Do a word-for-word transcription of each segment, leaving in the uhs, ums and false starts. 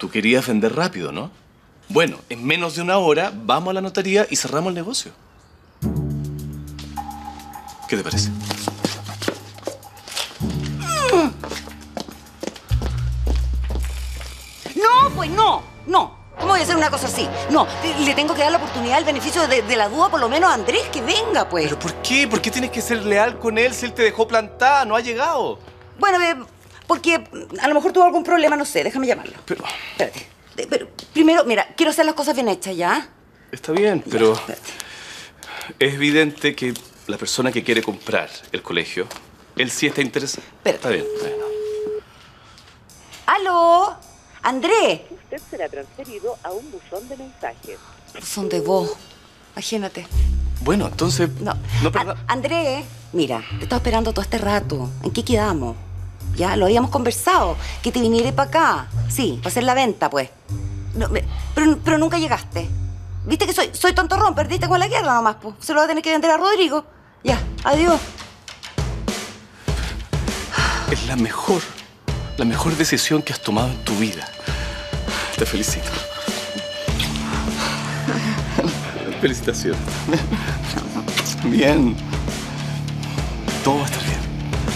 tú querías vender rápido, ¿no? Bueno, en menos de una hora vamos a la notaría y cerramos el negocio. ¿Qué te parece? No, pues no, no. ¿Cómo voy a hacer una cosa así? No, le tengo que dar la oportunidad, el beneficio de, de la duda, por lo menos a Andrés, que venga, pues. ¿Pero por qué? ¿Por qué tienes que ser leal con él si él te dejó plantada? No ha llegado. Bueno, eh, porque a lo mejor tuvo algún problema, no sé, déjame llamarlo. Pero... Espérate. De, pero primero, mira, quiero hacer las cosas bien hechas, ¿ya? Está bien, pero... Ya, es evidente que la persona que quiere comprar el colegio, él sí está interesado. Espérate. Está bien, está bien. ¡Aló! ¡Andrés! Usted será transferido a un buzón de mensajes. Son de voz. Imagínate. Bueno, entonces... No. No, perdón. A- Andrés, mira, te estaba esperando todo este rato. ¿En qué quedamos? Ya, lo habíamos conversado. Que te viniera para acá. Sí, para hacer la venta, pues. No, me- pero, pero nunca llegaste. Viste que soy, soy tontorrón, perdiste con la guerra nomás, pues. Se lo va a tener que vender a Rodrigo. Ya, adiós. Es la mejor, la mejor decisión que has tomado en tu vida. Te felicito. Felicitaciones. Bien. Todo va a estar bien.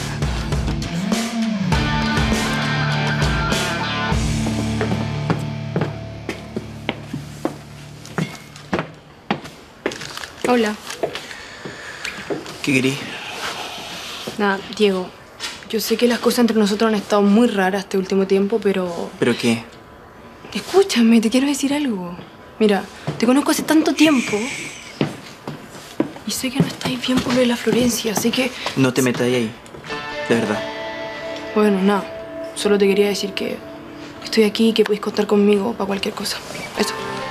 Hola. ¿Qué querís? Nada, Diego. Yo sé que las cosas entre nosotros han estado muy raras este último tiempo, pero... ¿Pero qué? Escúchame, te quiero decir algo. Mira, te conozco hace tanto tiempo y sé que no estáis bien por lo de la Florencia, así que... No te metas ahí, de verdad. Bueno, nada. Solo te quería decir que estoy aquí y que podéis contar conmigo para cualquier cosa. Eso.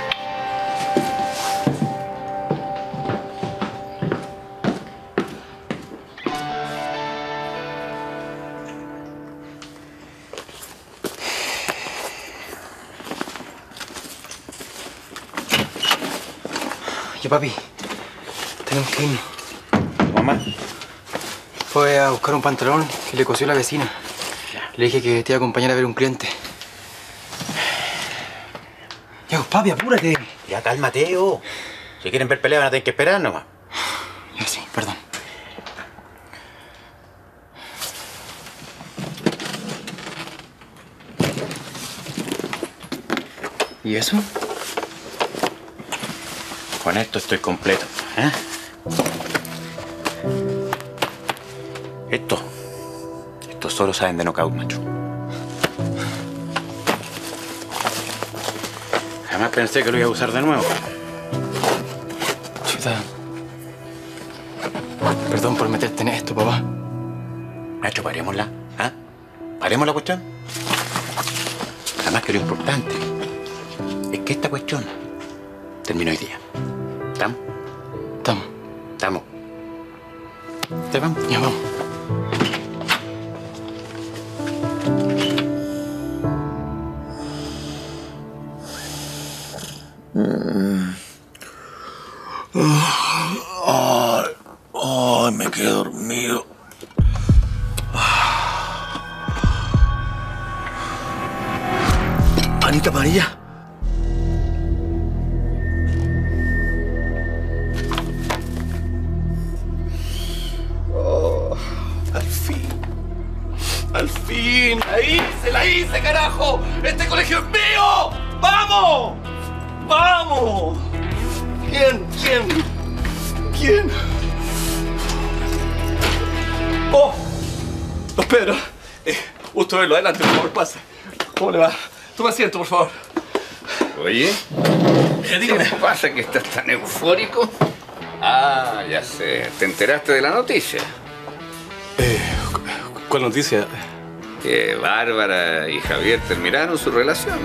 Ya, papi, tenemos que irnos. Mamá. Fue a buscar un pantalón que le cosió la vecina. Le dije que te iba a acompañar a ver un cliente. Ya, pues, papi, apúrate. Ya, cálmate, oh. Si quieren ver pelea van a tener que esperar nomás. Ya, sí, perdón. ¿Y eso? Con esto estoy completo, ¿eh? Esto. Estos solo saben de knockout, macho. Jamás pensé que lo iba a usar de nuevo. Chuta. Perdón por meterte en esto, papá. Macho, parémosla, ¿ah? Paremos la cuestión. Además que lo importante es que esta cuestión terminó hoy día. ¿Estamos? Estamos. Estamos. ¿Te vamos? Ya vamos. Ay, ay, me quedé dormido. Anita María. Oh, al fin. Al fin. La hice, la hice, carajo. Este colegio es mío. ¡Vamos! ¡Vamos! ¿Quién? ¿Quién? ¿Quién? ¡Oh! Don Pedro. Eh, gusto verlo. Adelante, por favor, pase. ¿Cómo le va? Toma asiento, por favor. Oye, Eh, dígame. ¿qué pasa que estás tan eufórico? Ah, ya sé. ¿Te enteraste de la noticia? Eh, ¿Cuál noticia? Que Bárbara y Javier terminaron su relación.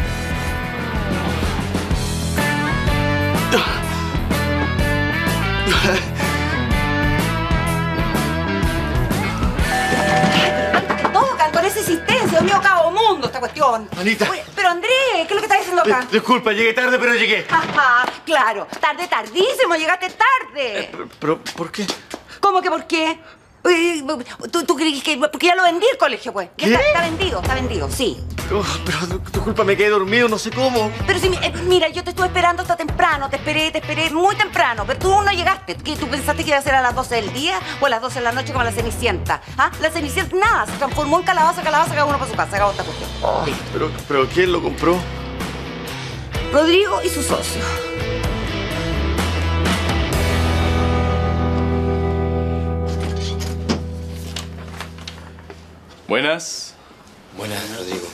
Tocan con esa insistencia, Dios mío, cabo mundo esta cuestión. Anita. Oye, pero Andrés, ¿qué es lo que estás diciendo acá? Eh, disculpa, llegué tarde, pero llegué. Ajá, claro, tarde, tardísimo, llegaste tarde. Pero, pero, ¿por qué? ¿Cómo que por qué? Eh, ¿Tú, tú crees que...? Porque ya lo vendí el colegio, pues. Ya ¿Qué? Está, está vendido, está vendido, sí. Oh, pero disculpa, me quedé dormido, no sé cómo. Pero si, eh, mira, yo te estuve esperando hasta temprano, te esperé, te esperé muy temprano, pero tú no llegaste. ¿Qué, ¿Tú pensaste que iba a ser a las doce del día o a las doce de la noche como la Cenicienta? ¿Ah? La Cenicienta, nada, se transformó en calabaza, calabaza, cada uno para su casa, acabó esta cuestión. Oh, pero, pero ¿quién lo compró? Rodrigo y su socio. Buenas. Buenas, Rodrigo.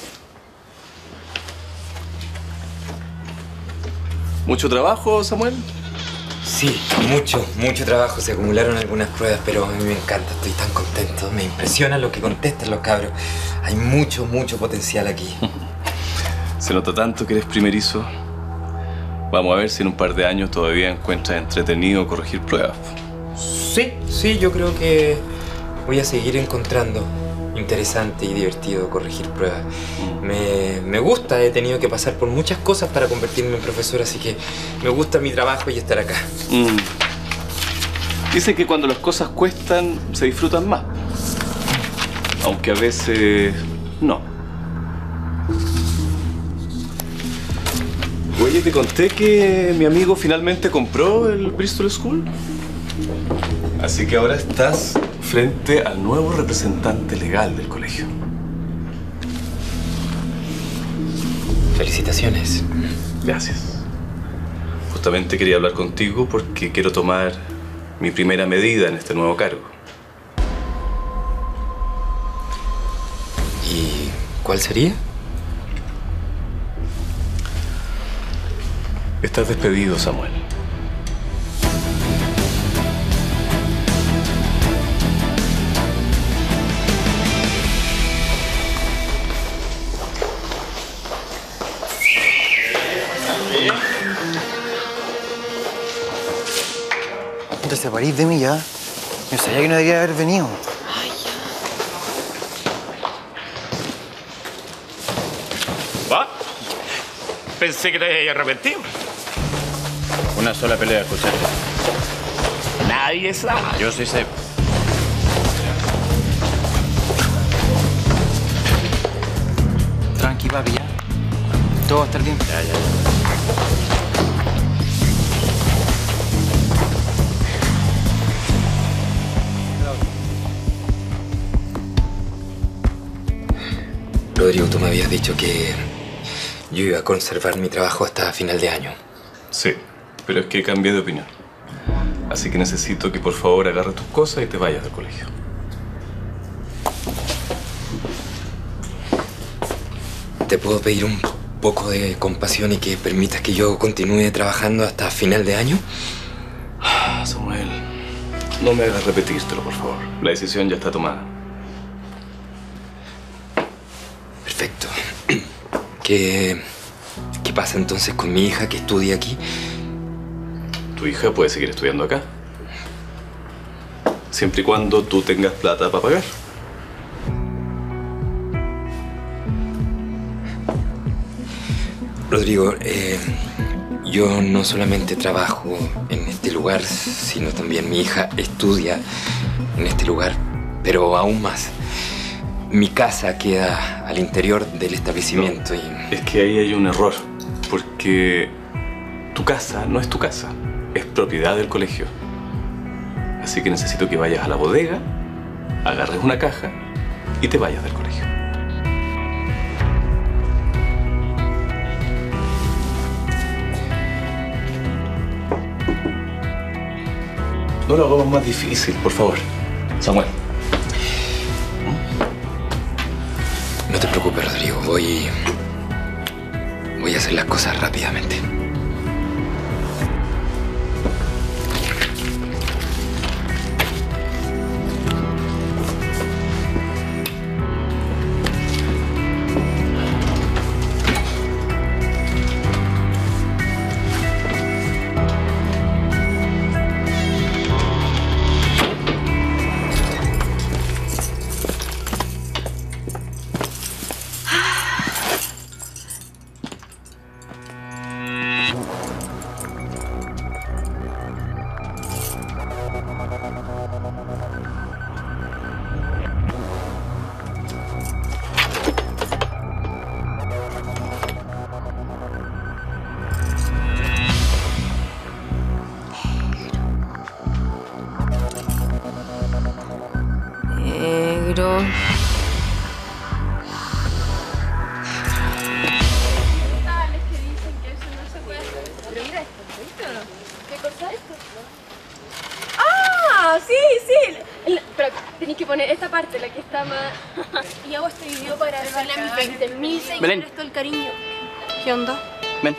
¿Mucho trabajo, Samuel? Sí, mucho, mucho trabajo. Se acumularon algunas pruebas, pero a mí me encanta. Estoy tan contento. Me impresiona lo que contestan los cabros. Hay mucho, mucho potencial aquí. Se nota tanto que eres primerizo. Vamos a ver si en un par de años todavía encuentras entretenido corregir pruebas. Sí, sí, yo creo que voy a seguir encontrando interesante y divertido corregir pruebas. Me, me gusta, he tenido que pasar por muchas cosas para convertirme en profesor, así que me gusta mi trabajo y estar acá. Mm. Dice que cuando las cosas cuestan, se disfrutan más. Aunque a veces no. Oye, ¿te conté que mi amigo finalmente compró el Bristol School? Así que ahora estás frente al nuevo representante legal del colegio. Felicitaciones. Gracias. Justamente quería hablar contigo porque quiero tomar mi primera medida en este nuevo cargo. ¿Y cuál sería? Estás despedido, Samuel. Te separís de mí ya. Yo sabía que no debería haber venido. Ay, ya. ¿Va? Pensé que te habías arrepentido. Una sola pelea, escuchaste. Nadie sabe. Yo sí sé. Tranqui, papi, ya. Todo va a estar bien. Ya, ya, ya. Rodrigo, tú me habías dicho que yo iba a conservar mi trabajo hasta final de año. Sí, pero es que cambié de opinión. Así que necesito que por favor agarres tus cosas y te vayas del colegio. ¿Te puedo pedir un poco de compasión y que permitas que yo continúe trabajando hasta final de año? Ah, Samuel, no me hagas repetírtelo, por favor. La decisión ya está tomada. Perfecto. ¿Qué, qué pasa entonces con mi hija que estudia aquí? Tu hija puede seguir estudiando acá. Siempre y cuando tú tengas plata para pagar. Rodrigo, eh, yo no solamente trabajo en este lugar, sino también mi hija estudia en este lugar, pero aún más. Mi casa queda al interior del establecimiento y... Es que ahí hay un error, porque tu casa no es tu casa, es propiedad del colegio. Así que necesito que vayas a la bodega, agarres una caja y te vayas del colegio. No lo hagamos más difícil, por favor. Samuel. No te preocupes, Rodrigo. Voy... Voy a hacer las cosas rápidamente. pone esta parte, la que está más... Y hago este video para darle a mis veinte mil seguidores todo el cariño. ¿Qué onda? Ven.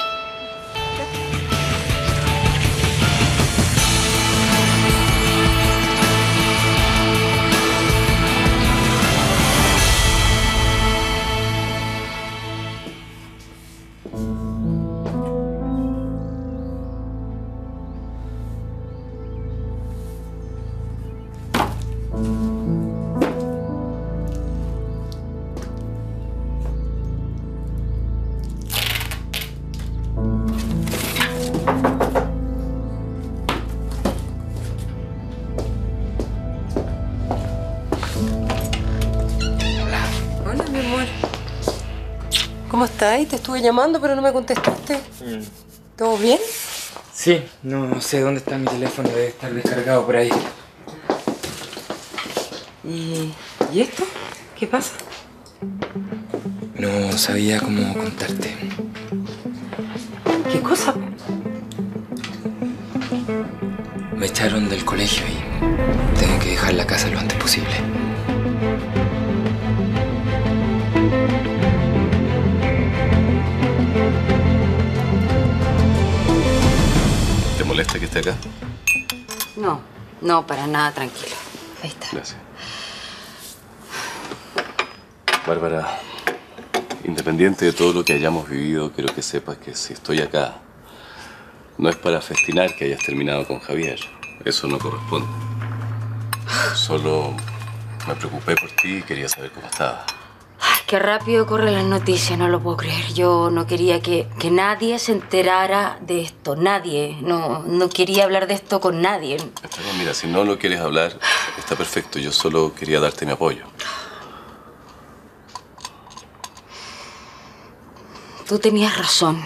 ¿Cómo estás? Te estuve llamando, pero no me contestaste. Mm. ¿Todo bien? Sí, no sé dónde está mi teléfono, debe estar descargado por ahí. ¿Y, ¿y esto? ¿Qué pasa? No sabía cómo contarte. ¿Qué cosa? Me echaron del colegio y tengo que dejar la casa lo antes posible. ¿Te molesta que esté acá? No, no, para nada, tranquilo. Ahí está. Gracias. Bárbara, independiente de todo lo que hayamos vivido, quiero que sepas que si estoy acá, no es para festinar que hayas terminado con Javier. Eso no corresponde. Solo me preocupé por ti y quería saber cómo estabas. Ay, qué rápido corren las noticias, no lo puedo creer. Yo no quería que, que nadie se enterara de esto. Nadie. No, no quería hablar de esto con nadie. Está bien, mira, si no lo quieres hablar, está perfecto. Yo solo quería darte mi apoyo. Tú tenías razón.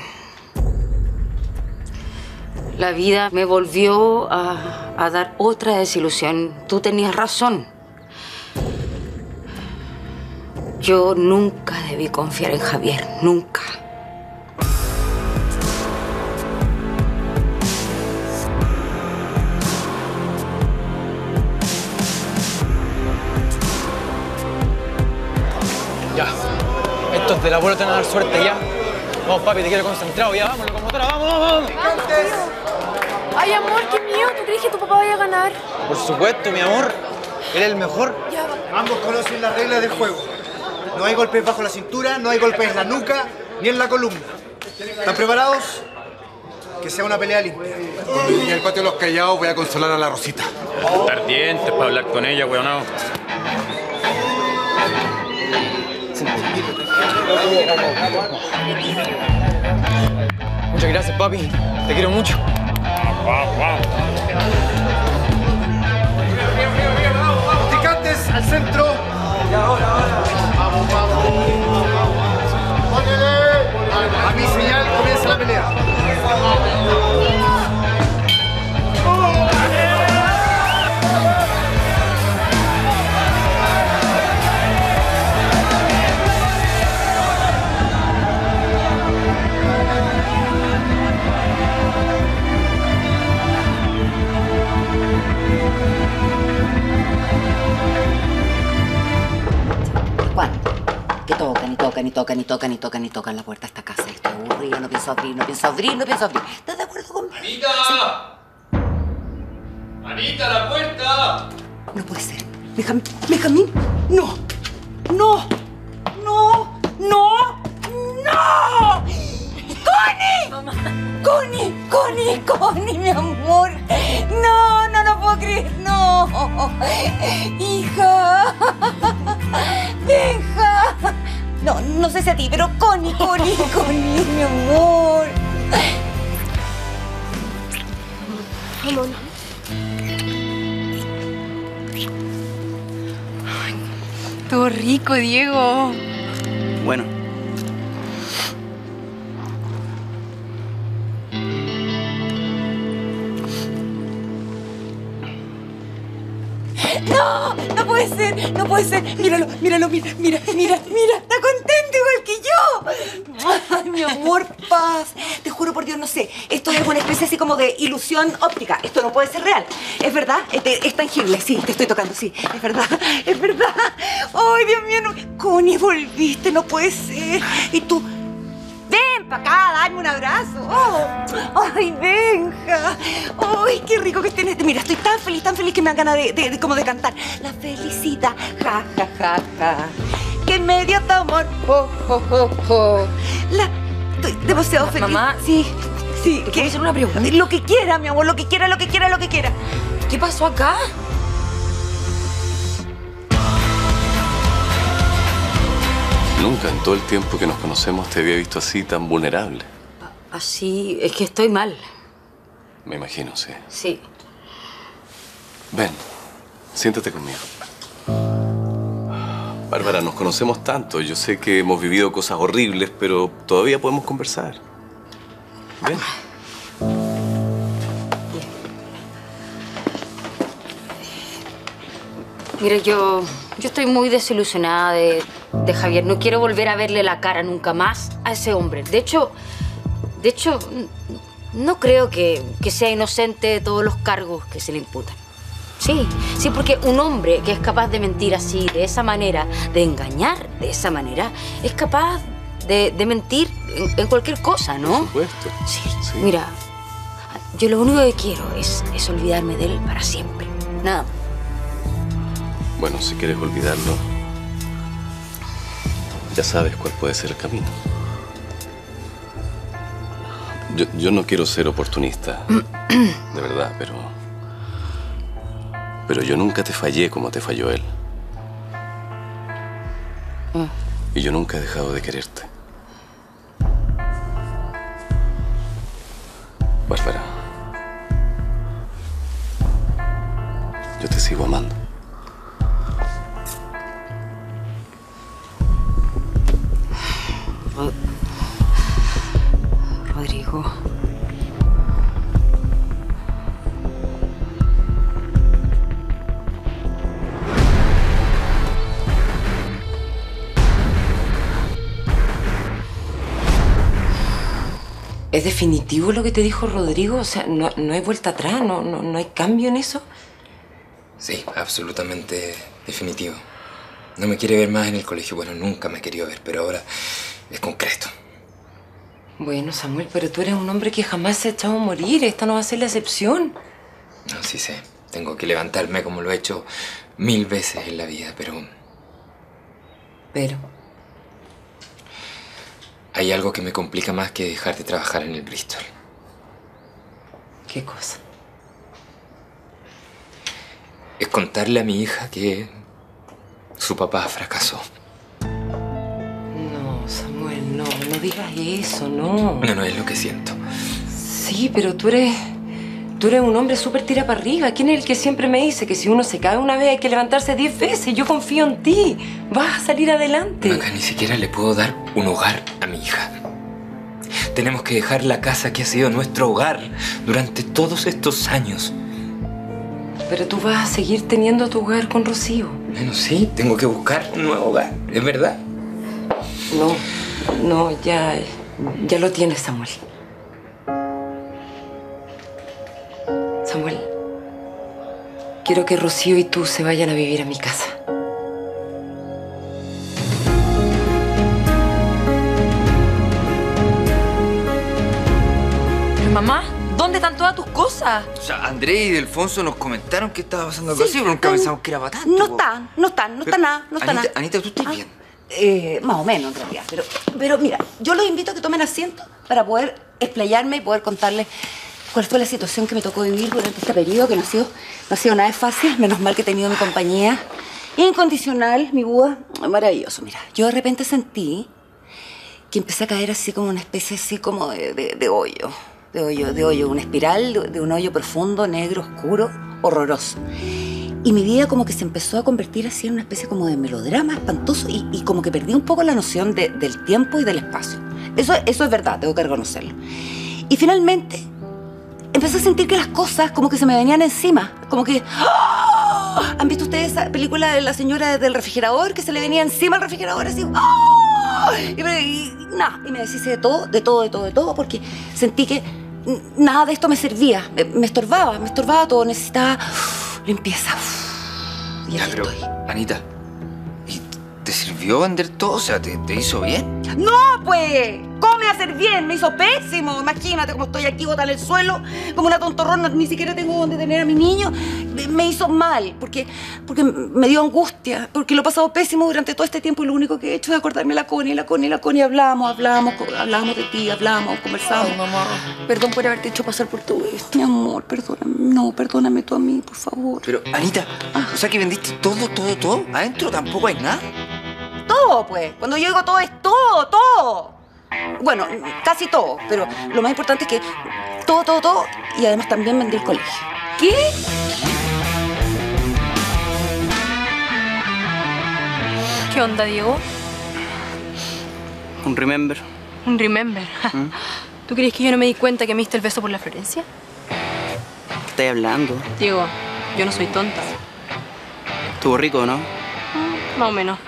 La vida me volvió a, a dar otra desilusión. Tú tenías razón. Yo nunca debí confiar en Javier, nunca. Ya. Estos del abuelo te van a dar suerte ya. Vamos, papi, te quiero concentrado. Ya, vamos, locomotora, vamos, vamos, vamos. Ay, amor, qué miedo. ¿Tú crees que tu papá vaya a ganar? Por supuesto, mi amor. Él es el mejor. Ya va. Ambos conocen las reglas del juego. No hay golpes bajo la cintura, no hay golpes en la nuca, ni en la columna. ¿Están preparados? Que sea una pelea limpia. Cuando llegue al patio de los callados voy a consolar a la Rosita. Estar dientes para hablar con ella, weonado. Muchas gracias, papi. Te quiero mucho. Picantes al centro. Vamos, vamos. A mi señal comienza la pelea. Que tocan y tocan y tocan y tocan y tocan y tocan la puerta de esta casa. Estoy aburrida, no pienso abrir, no pienso abrir, no pienso abrir. ¿Estás de acuerdo conmigo? ¡Anita! Sí. ¡Anita, la puerta! No puede ser. Benjamín, Benjamín, no, no, no, no, no. ¡Connie! Mamá. ¡Connie! ¡Connie! ¡Connie, mi amor! No, no lo puedo creer, no. Hija. Benja. No, no sé si a ti, pero Connie, Connie, Connie, mi amor. Vámonos. Todo rico, Diego. Bueno. No, no puede ser, no puede ser. Míralo, míralo, mira, mira, mira, mira. Está contento igual que yo. Ay, mi amor, paz. Te juro por Dios, no sé. Esto es una especie así como de ilusión óptica. Esto no puede ser real. ¿Es verdad? Es, es tangible, sí, te estoy tocando, sí. Es verdad, es verdad. Ay, Dios mío, no. Connie, volviste, no puede ser. Y tú... Ven para acá, dame un abrazo. Oh. Ay, Benja. Ay, qué rico que estés. Mira, estoy tan feliz, tan feliz que me dan ganas de, de, de como de cantar. La felicidad, ja, ja, ja, ja. Que en medio tu amor, oh, oh, oh, oh. La... Estoy demasiado feliz. Mamá. Sí, sí. ¿Te puedo hacer una pregunta? Lo que quiera, mi amor, lo que quiera, lo que quiera, lo que quiera. ¿Qué pasó acá? Nunca en todo el tiempo que nos conocemos te había visto así, tan vulnerable. Así, es que estoy mal. Me imagino, sí. Sí. Ven, siéntate conmigo. Bárbara, nos conocemos tanto. Yo sé que hemos vivido cosas horribles, pero todavía podemos conversar. Ven. Mira, yo, yo estoy muy desilusionada de, de Javier. No quiero volver a verle la cara nunca más a ese hombre. De hecho, de hecho, no creo que, que sea inocente de todos los cargos que se le imputan. Sí, sí, porque un hombre que es capaz de mentir así, de esa manera, de engañar de esa manera, es capaz de, de mentir en, en cualquier cosa, ¿no? Por supuesto. Sí, sí. Mira, yo lo único que quiero es, es olvidarme de él para siempre. Nada más. Bueno, si quieres olvidarlo, ya sabes cuál puede ser el camino. Yo, yo no quiero ser oportunista, de verdad, pero... Pero yo nunca te fallé como te falló él. Y yo nunca he dejado de quererte. Bárbara, yo te sigo amando. Rodrigo. ¿Es definitivo lo que te dijo Rodrigo? O sea, no, no hay vuelta atrás, no, no, no hay cambio en eso. Sí, absolutamente definitivo. No me quiere ver más en el colegio. Bueno, nunca me ha querido ver, pero ahora es concreto. Bueno, Samuel, pero tú eres un hombre que jamás se ha echado a morir. Esta no va a ser la excepción. No, sí sé. Tengo que levantarme como lo he hecho mil veces en la vida, pero... Pero... Hay algo que me complica más que dejar de trabajar en el Bristol. ¿Qué cosa? Es contarle a mi hija que su papá fracasó. No, Samuel, no, no digas eso, no. No, no es lo que siento. Sí, pero tú eres... Tú eres un hombre súper tira para arriba. ¿Quién es el que siempre me dice que si uno se cae una vez hay que levantarse diez veces? Yo confío en ti. Vas a salir adelante. Maca, ni siquiera le puedo dar un hogar a mi hija. Tenemos que dejar la casa que ha sido nuestro hogar durante todos estos años. Pero tú vas a seguir teniendo tu hogar con Rocío. Bueno, sí, tengo que buscar un nuevo hogar, ¿es verdad? No, no, ya, ya lo tienes, Samuel. Samuel, quiero que Rocío y tú se vayan a vivir a mi casa. Pero mamá, ¿dónde están todas tus cosas? O sea, Andrés y Delfonso nos comentaron que estaba pasando algo así, pero nunca pensamos que era para tanto. No están, no están, no está nada, no está Anita, nada. Anita, ¿tú estás Ah, bien? Eh, más o menos, en realidad. Pero, pero mira, yo los invito a que tomen asiento para poder explayarme y poder contarles cuál fue la situación que me tocó vivir durante este periodo, que no ha sido, no ha sido nada fácil. Menos mal que he tenido mi compañía incondicional, mi Buda. Maravilloso. Mira, yo de repente sentí que empecé a caer así como una especie así como de, de, de hoyo. De hoyo, de hoyo. Una espiral de, de un hoyo profundo, negro, oscuro, horroroso. Y mi vida como que se empezó a convertir así en una especie como de melodrama espantoso y, y como que perdí un poco la noción de, del tiempo y del espacio. Eso, eso es verdad, tengo que reconocerlo. Y finalmente empecé a sentir que las cosas como que se me venían encima. Como que... ¡oh! ¿Han visto ustedes esa película de la señora del refrigerador? Que se le venía encima al refrigerador así... ¡oh! Y, me- y nada, y me deshice de todo, de todo, de todo, de todo, porque sentí que n- nada de esto me servía. Me, me estorbaba, me estorbaba todo. Necesitaba uf, limpieza. Uf. Y Ya, aquí pero, estoy. Anita, ¿y te sirvió vender todo? O sea, ¿te, te hizo bien? ¡No, pues! ¿Cómo me va a hacer bien? Me hizo pésimo. Imagínate cómo estoy aquí botada en el suelo, como una tontorrona. Ni siquiera tengo donde tener a mi niño. Me, me hizo mal, porque, porque me dio angustia, porque lo he pasado pésimo durante todo este tiempo y lo único que he hecho es acordarme de la Connie, la Connie, la Connie. Hablamos, hablamos, co- hablamos de ti, hablamos, conversamos. Ay, mamá, perdón por haberte hecho pasar por todo esto. Mi amor, perdóname. No, perdóname tú a mí, por favor. Pero, Anita, o sea que vendiste todo, todo, todo. Adentro tampoco hay nada. Todo, pues. Cuando yo digo todo es todo, todo. Bueno, casi todo, pero lo más importante es que todo, todo, todo, y además también vendí el colegio. ¿Qué? ¿Qué onda, Diego? Un remember. Un remember. ¿Tú crees que yo no me di cuenta que me diste el beso por la Florencia? ¿Qué estáis hablando? Diego, yo no soy tonta. Estuvo rico, ¿no? Más o menos.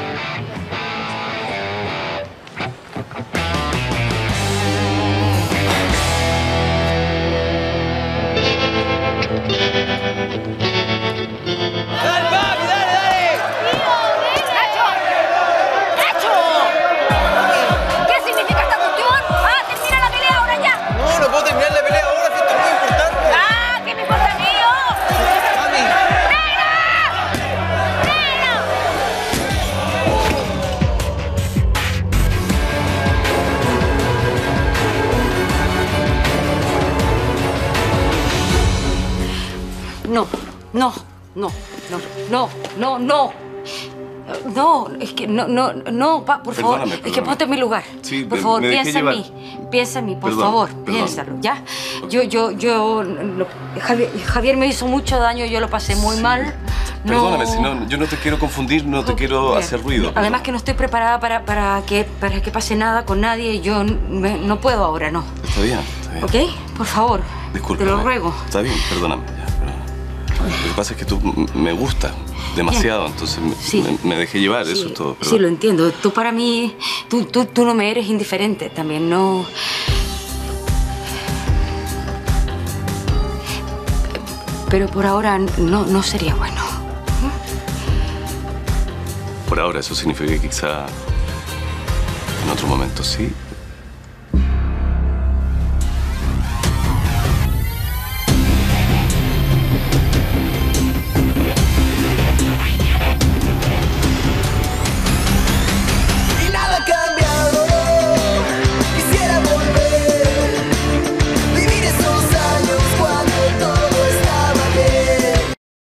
¡Dale, papi, dale, dale! ¡Nacho! ¡Nacho! ¿Qué significa esta cuestión? ¡Ah, termina la pelea ahora ya! No, no puedo terminar la pelea ahora, si esto es muy importante. ¡Ah, qué me importa mío! Mami. No, no, no, no, no, no, no. No, es que no, no, no, pa, por favor. Perdóname, Es que perdóname. ponte en mi lugar. Sí, por me- favor, me dejé piensa en llevar. mí. Piensa en mí, por Perdón, favor. perdón. Piénsalo, ¿ya? Yo, yo, yo. lo- Javier, Javier me hizo mucho daño, yo lo pasé muy mal. No. Perdóname, si no, yo no te quiero confundir, no te quiero Bien. hacer ruido. Además que no estoy preparada para, para, que, para que pase nada con nadie. Yo me- no puedo ahora, no. Está bien, está bien. ¿Ok? Por favor. Disculpa. Te lo ruego. Está bien, perdóname. ya, perdóname. Lo que pasa es que tú m- me gustas demasiado, entonces me, Sí. me- me dejé llevar, eso Sí, es todo. sí, perdón. lo entiendo. Tú para mí, tú, tú, tú no me eres indiferente también, no. Pero por ahora no, no sería bueno. Por ahora eso significa que quizá en otro momento sí